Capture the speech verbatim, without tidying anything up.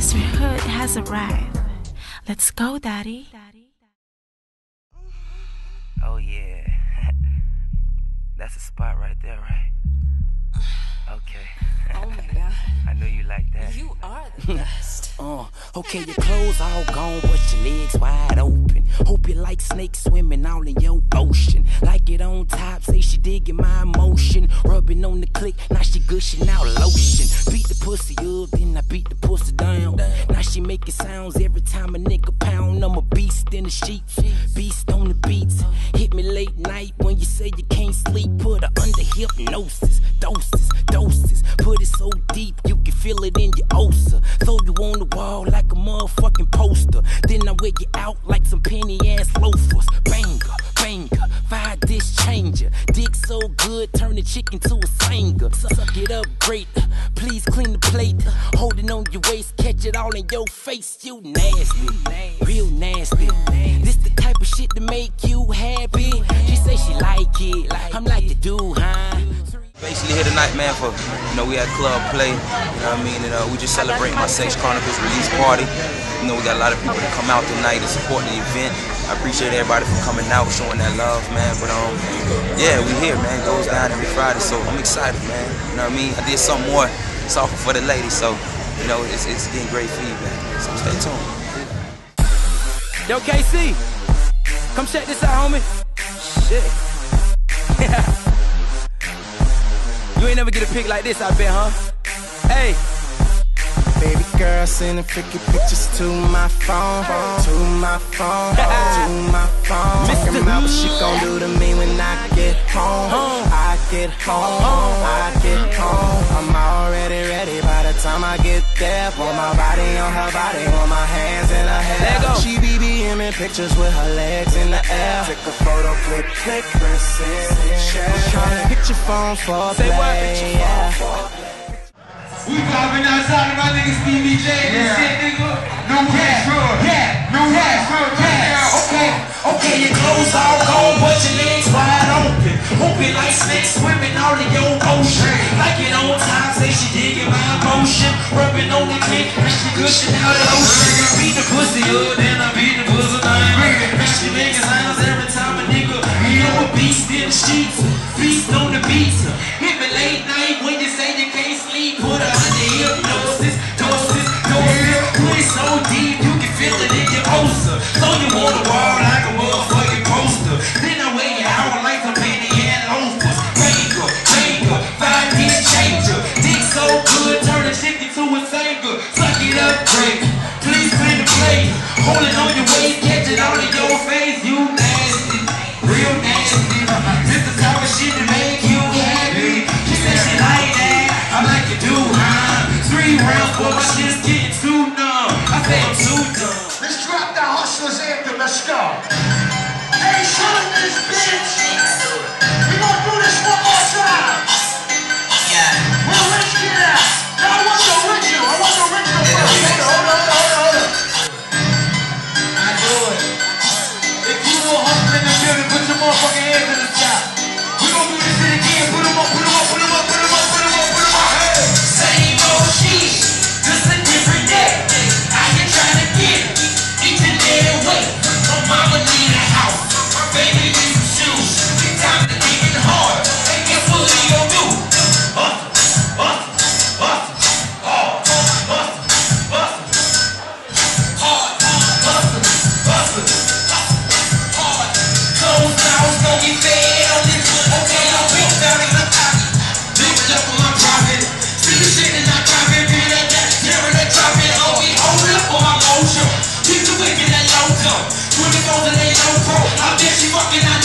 sisterhood has arrived. Let's go, Daddy. Oh yeah, that's a spot right there, right? Okay. Oh my God. I knew you like that. You are the best. Uh, okay, your clothes all gone, but your legs wide open. Hope you like snakes swimming all in your ocean. Like it on top, say she digging my emotion. Rubbing on the click, now she gushing out lotion. Beat the pussy up, then I beat the pussy down. Now she making sounds every time a nigga pound. I'm a beast in the sheets, beast on the beats. Hit me late night when you say you can't sleep. Put her under hypnosis, doses, doses. Put it so deep you can feel it in your ulcer. Throw you on the wall like a motherfucking poster. Then I wear you out like some penny ass loafers. Banger, banger, fire dish changer. Dick so good, turn the chicken to a singer. Suck it up great, please clean the plate. Holding on your waist, catch it all in your face. You nasty, real nasty. This the type of shit to make you happy. She say she like it, I'm like the dude, huh? Basically here tonight, man, for, you know, we had club play, you know what I mean, and uh, we just celebrating my Sex Chronicles release party. You know, we got a lot of people that come out tonight to support the event. I appreciate everybody for coming out, showing that love, man, but um, yeah, we here, man. It goes down every Friday, so I'm excited, man. You know what I mean? I did something more softer for the ladies, so, you know, it's, it's getting great feedback, so stay tuned. Yo, K C, come check this out, homie. Shit. You ain't never get a pic like this, I bet, huh? Hey. Baby girl sending freaky pictures to my phone, to my phone, to my phone. Talking about what she gon' do to me when I get home. I get home, I get home. I'm already ready by the time I get there. Want my body on her body, want my hands in her hair. She be BMing pictures with her legs in the air. Take a photo, click, click, press it, share. Tryna get your phone for play, yeah. We popping outside of my nigga Stevie J and yeah. Shit, nigga. New hat, yeah, new hat, yeah. Okay, okay, your clothes all gone, but your legs wide open. Hope it like snakes swimming out in your ocean. Like it on time, say she digging my emotion. Rubbing on the click, and she gushing out the ocean. Beat the pussy up, then I beat the pussy down. And she making sounds every time a nigga. You know a beast in the streets, beast on the beats. Hit me late night when you say you can't sleep. Put her under hypnosis, doses, doses. Put it so deep you can feel it in your ulcer. So you on the wall like a motherfucking poster. Then I wear you out like some penny and loafers. Banger, banger, five dish changer. Dick so good, turn the chicken to a singer. Suck it up, great. Please clean the plate. Holding on your waist, catch it all in your face. You nasty, real nasty. This the type of shit to make you happy. She said she like that, I'm like you do, huh? Three rounds, but my shit's getting too numb. I say I'm too dumb. Let's drop the hustler's anthem, let's go. Hey, shut up this bitch! We gonna do this one more time. Yeah. Well, let's get out. Now I want the original, I want the original first. Hold on, hold on, hold on, hold on. I do it. If you want hustle in the building, put your motherfucking hands in the sky. We gon' do this shit again. Put them up, put them up, put them up, put them up, put them up, put them up. Hey. Same old shit, just a different day. I ain't tryna get it, each and every way. My mama need a house, my baby need some shoes. It's time to get it hard, and guess what we gon' do? Hustle, hustle, hustle, hard, hustle, hustle, hard, hustle, hustle, hard. Close down, gon' get fed on this one. Okay, I'm big down in the pocket, living up on my profit. See the shit and I drop it, be that that, tearing that drop it. Oh, we hold up on my motion. Keep the wicked and low jump. twenty-four to they low pro. I bet she fucking out